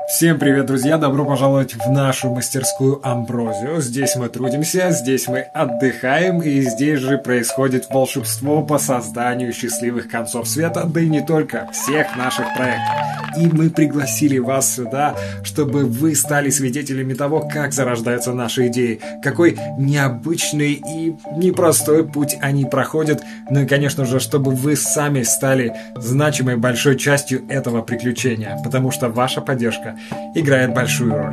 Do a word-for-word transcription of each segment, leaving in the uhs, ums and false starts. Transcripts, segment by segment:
Всем привет, друзья! Добро пожаловать в нашу мастерскую Амброзио. Здесь мы трудимся, здесь мы отдыхаем, и здесь же происходит волшебство по созданию счастливых концов света, да и не только, всех наших проектов. И мы пригласили вас сюда, чтобы вы стали свидетелями того, как зарождаются наши идеи, какой необычный и непростой путь они проходят, ну и, конечно же, чтобы вы сами стали значимой большой частью этого приключения, потому что ваша поддержка играет большую роль.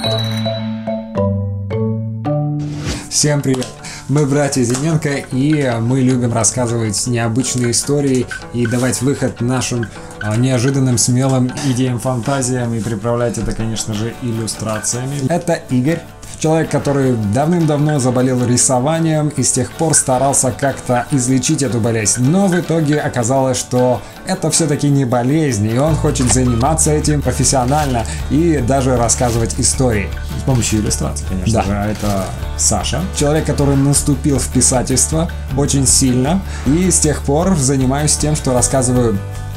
Всем привет! Мы братья Зиненко, и мы любим рассказывать необычные истории и давать выход нашим неожиданным, смелым идеям, фантазиям и приправлять это, конечно же, иллюстрациями. Это Игорь. Человек, который давным-давно заболел рисованием и с тех пор старался как-то излечить эту болезнь. Но в итоге оказалось, что это все-таки не болезнь, и он хочет заниматься этим профессионально и даже рассказывать истории. С помощью иллюстраций, конечно да. же. А это Саша. Человек, который наступил в писательство очень сильно. И с тех пор занимаюсь тем, что рассказываю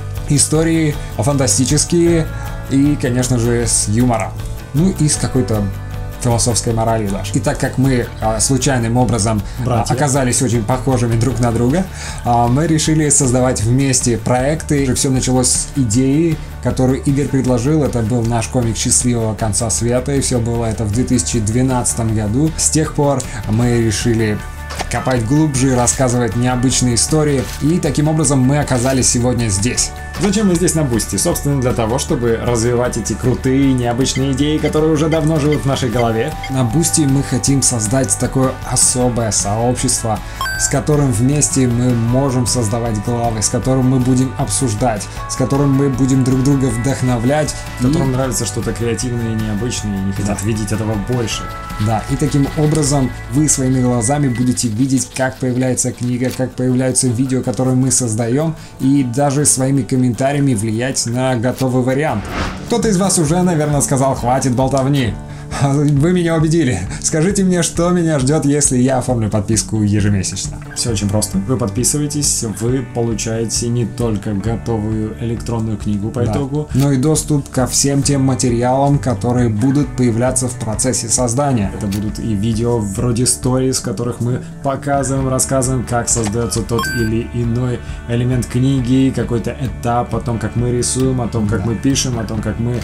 истории фантастические и, конечно же, с юмором. Ну и с какой-то философской морали даже. И так как мы а, случайным образом а, оказались очень похожими друг на друга, а, мы решили создавать вместе проекты. Все началось с идеи, которую Игорь предложил. Это был наш комик «Счастливого конца света», и все было это в две тысячи двенадцатом году. С тех пор мы решили копать глубже и рассказывать необычные истории. И таким образом мы оказались сегодня здесь. Зачем мы здесь на Бусти? Собственно, для того, чтобы развивать эти крутые, необычные идеи, которые уже давно живут в нашей голове. На Бусти мы хотим создать такое особое сообщество, с которым вместе мы можем создавать главы, с которым мы будем обсуждать, с которым мы будем друг друга вдохновлять. Которым и... нравится что-то креативное и необычное, и не хотят да. видеть этого больше. Да, и таким образом вы своими глазами будете видеть, как появляется книга, как появляются видео, которые мы создаем, и даже своими комментариями влиять на готовый вариант. Кто-то из вас уже, наверное, сказал: хватит болтовни. Вы меня убедили. Скажите мне, что меня ждет, если я оформлю подписку ежемесячно. Все очень просто. Вы подписываетесь, вы получаете не только готовую электронную книгу по да. итогу, но и доступ ко всем тем материалам, которые будут появляться в процессе создания. Это будут и видео вроде сториз, в которых мы показываем, рассказываем, как создается тот или иной элемент книги, какой-то этап, о том, как мы рисуем, о том, как да. мы пишем, о том, как мы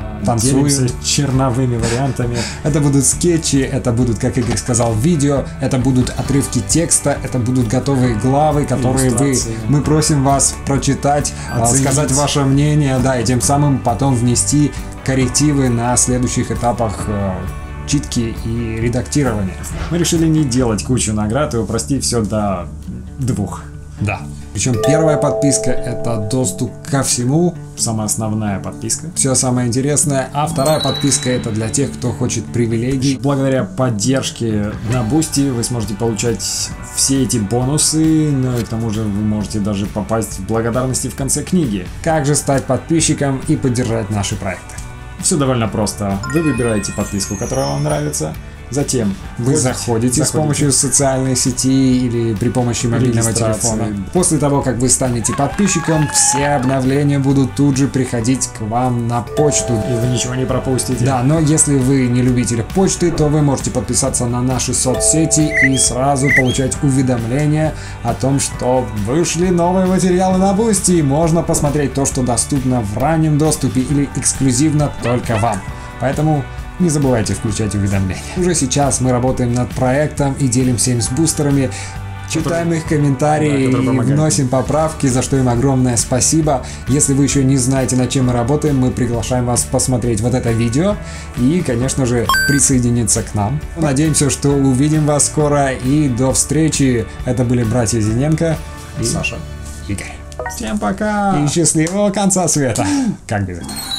танцуем черновыми вариантами. Это будут скетчи, это будут, как Игорь сказал, видео, это будут отрывки текста, это будут готовые главы, которые вы, мы просим вас прочитать, оценить, сказать ваше мнение, да, и тем самым потом внести коррективы на следующих этапах э, читки и редактирования. Мы решили не делать кучу наград и упростить все до двух. Да. Причем первая подписка — это доступ ко всему, самая основная подписка, все самое интересное, а вторая подписка — это для тех, кто хочет привилегий. Благодаря поддержке на Бусти вы сможете получать все эти бонусы, ну и к тому же вы можете даже попасть в благодарности в конце книги. Как же стать подписчиком и поддержать наши проекты? Все довольно просто. Вы выбираете подписку, которая вам нравится. Затем вы Ходите, заходите, заходите с помощью социальной сети или при помощи мобильного телефона. После того, как вы станете подписчиком, все обновления будут тут же приходить к вам на почту. И вы ничего не пропустите. Да, но если вы не любитель почты, то вы можете подписаться на наши соцсети и сразу получать уведомления о том, что вышли новые материалы на Бусти. Можно посмотреть то, что доступно в раннем доступе или эксклюзивно только вам. Поэтому не забывайте включать уведомления. Уже сейчас мы работаем над проектом и делимся им с бустерами. Читаем их комментарии да, и вносим поправки, за что им огромное спасибо. Если вы еще не знаете, над чем мы работаем, мы приглашаем вас посмотреть вот это видео и, конечно же, присоединиться к нам. Надеемся, что увидим вас скоро, и до встречи. Это были братья Зиненко и Саша. Игорь. Всем пока! И счастливого конца света! Как без этого?